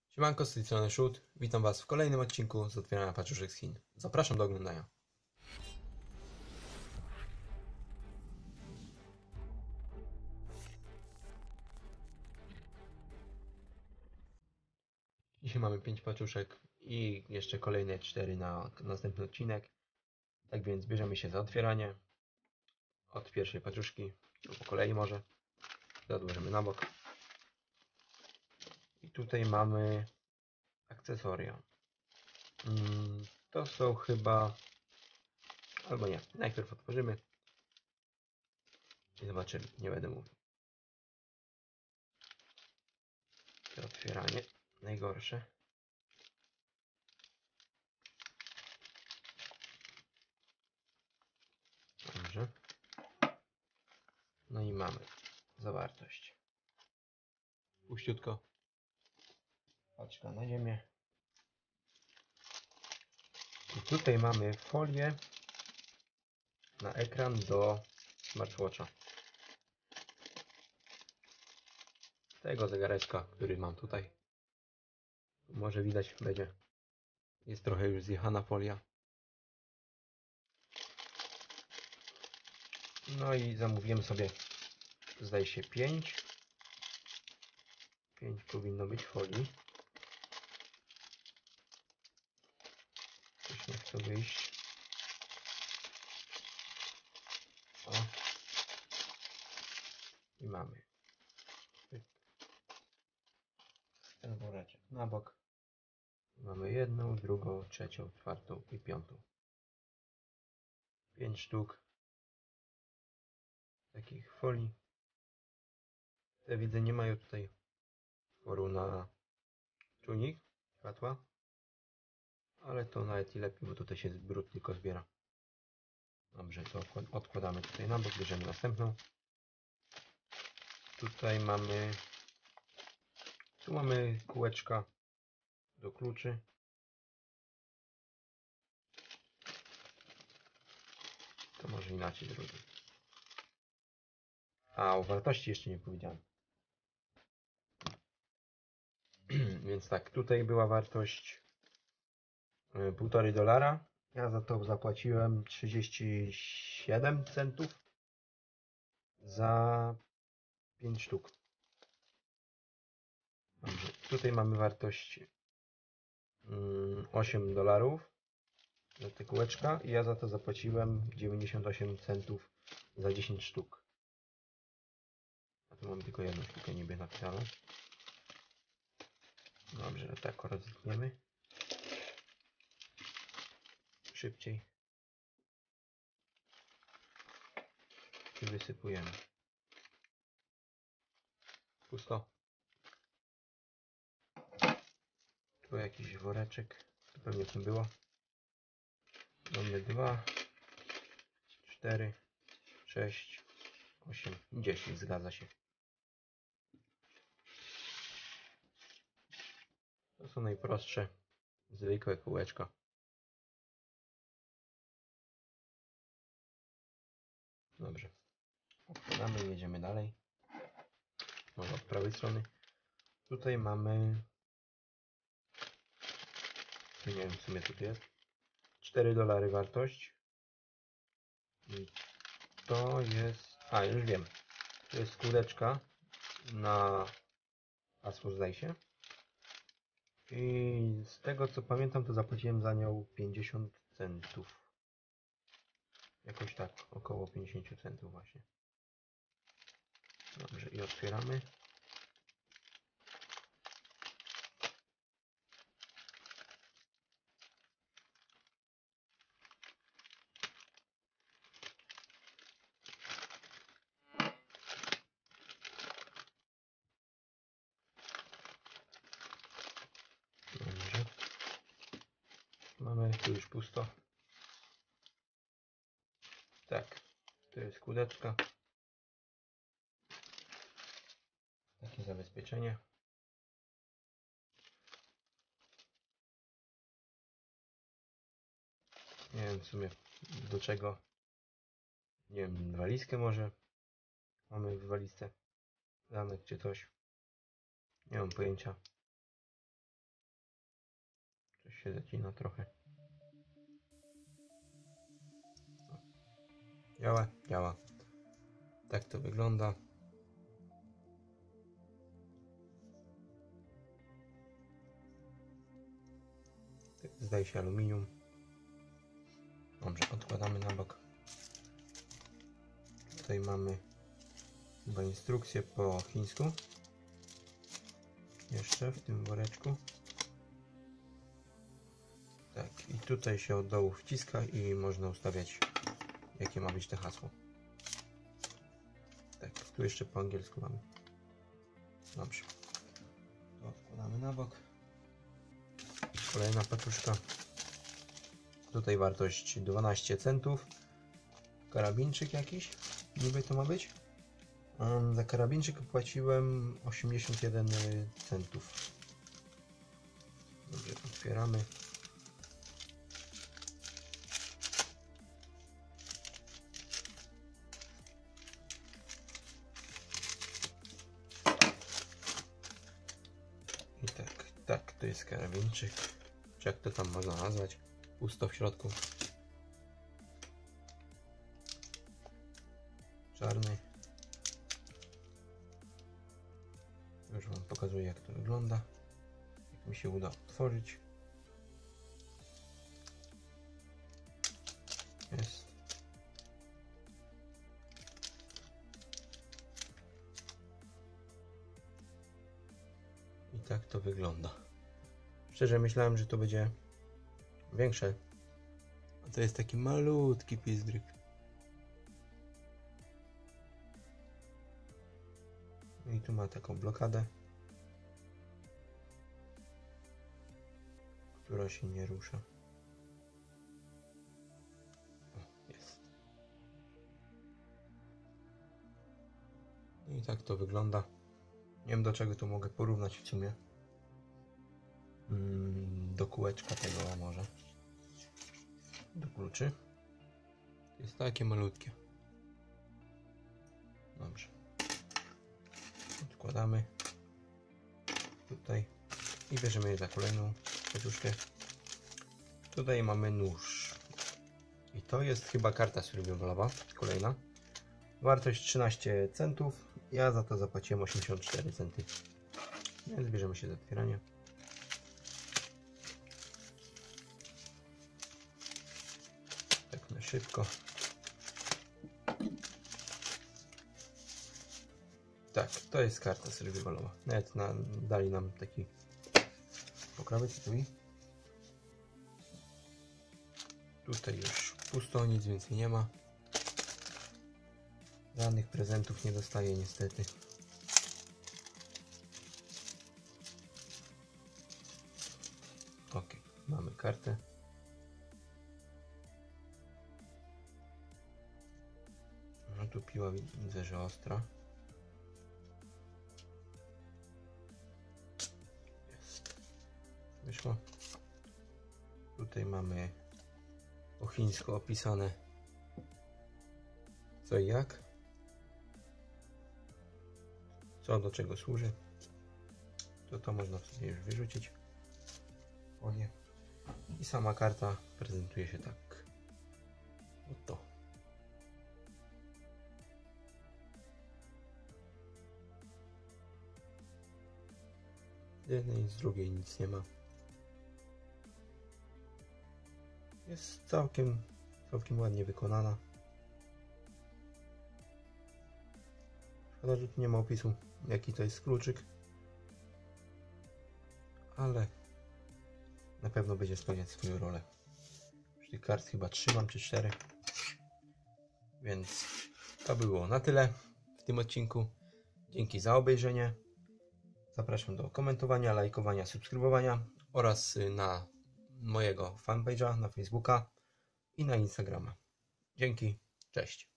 Siemanko, z tej strony Shoot. Witam Was w kolejnym odcinku z otwierania paczuszek z Chin. Zapraszam do oglądania. Dzisiaj mamy 5 paczuszek i jeszcze kolejne 4 na następny odcinek. Tak więc bierzemy się za otwieranie. Od pierwszej paczuszki, po kolei może. To odłożymy na bok. I tutaj mamy akcesoria. To są chyba... albo nie. Najpierw otworzymy i zobaczymy. Nie będę mówił. To otwieranie najgorsze. Dobrze. No i mamy zawartość. Puściutko. Paczka na ziemię. I tutaj mamy folię na ekran do smartwatcha. Tego zegareczka, który mam tutaj. Może widać będzie. Jest trochę już zjechana folia. No i zamówiłem sobie, zdaje się, 5 powinno być folii. Coś nie chce wyjść. O. I mamy ten woreczek na bok. Mamy jedną, drugą, trzecią, czwartą i piątą. 5 sztuk takich folii. Te widzę nie mają tutaj otworu na czujnik światła. Ale to nawet i lepiej, bo tutaj się brud tylko zbiera. Dobrze, to odkładamy tutaj na bok, bierzemy następną. Tutaj mamy... Tu mamy kółeczka do kluczy. To może inaczej zrobię. A, o wartości jeszcze nie powiedziałem. Więc tak, tutaj była wartość $1,5. Ja za to zapłaciłem 37 centów za 5 sztuk. Dobrze, tutaj mamy wartość $8 za te kółeczka i ja za to zapłaciłem 98 centów za 10 sztuk. A tu mam tylko jedną sztukę niby napisaną. Dobrze, tak rozwiniemy. Szybciej. I wysypujemy. Pusto. Tu jakiś woreczek. To pewnie w tym było. Mamy 2, 4, 6, 8, 10. Zgadza się. To są najprostsze, zwykłe kółeczka. Dobrze. Odkładamy i jedziemy dalej. Może od prawej strony. Tutaj mamy... Nie wiem, w sumie tu jest. $4 wartość. I to jest... A, już wiem. To jest skóreczka na hasło, zdaje się. I z tego co pamiętam, to zapłaciłem za nią 50 centów. Jakoś tak, około 50 centów właśnie. Dobrze, i otwieramy. Dobrze. Mamy tu już pusto. Tak, to jest kółeczka. Takie zabezpieczenie. Nie wiem w sumie do czego. Nie wiem, walizkę może. Mamy w walizce zamek czy coś. Nie mam pojęcia. się zacina trochę. Działa, działa. Tak to wygląda. Zdaje się aluminium. Dobrze, odkładamy na bok. Tutaj mamy chyba instrukcję po chińsku. Jeszcze w tym woreczku. Tak, i tutaj się od dołu wciska i można ustawiać, jakie ma być to hasło. Tak, tu jeszcze po angielsku mamy. Dobrze. To odkładamy na bok. Kolejna paczuszka. Tutaj wartość 12 centów. Karabinczyk jakiś. Niby to ma być. Za karabinczyk płaciłem 81 centów. Dobrze, otwieramy. I tak, to jest karabinczyk. Czy jak to tam można nazwać? Pusto w środku. Czarny. Już wam pokazuję, jak to wygląda. Jak mi się uda otworzyć. Jest. I tak to wygląda. Szczerze myślałem, że to będzie większe. A to jest taki malutki pizdryk. I tu ma taką blokadę, która się nie rusza. O, jest. I tak to wygląda. Nie wiem, do czego to mogę porównać w sumie. Do kółeczka tego może. Do kluczy. Jest takie malutkie. Dobrze. Odkładamy tutaj i bierzemy za kolejną paczuszkę. Tutaj mamy nóż i to jest chyba karta survivalowa, kolejna. Wartość 13 centów, ja za to zapłaciłem 84 centy, więc bierzemy się za otwieranie. Tak na szybko. Tak, to jest karta survivalowa. Nawet dali nam taki pokrowiec tu. Tutaj już pusto, nic więcej nie ma. Żadnych prezentów nie dostaję niestety. Ok, mamy kartę. No tu piła widzę, że ostra. Wyszło. Tutaj mamy po chińsku opisane co i jak, co do czego służy. To można sobie już wyrzucić. Folię. I sama karta prezentuje się tak. Oto. Z jednej i z drugiej nic nie ma. Jest całkiem ładnie wykonana. Szkoda, że tu nie ma opisu, jaki to jest kluczyk. Ale na pewno będzie spełniać swoją rolę. Już tych kart chyba 3 mam, czy 4. Więc to było na tyle w tym odcinku. Dzięki za obejrzenie. Zapraszam do komentowania, lajkowania, subskrybowania oraz na mojego fanpage'a na Facebooka i na Instagrama. Dzięki, cześć.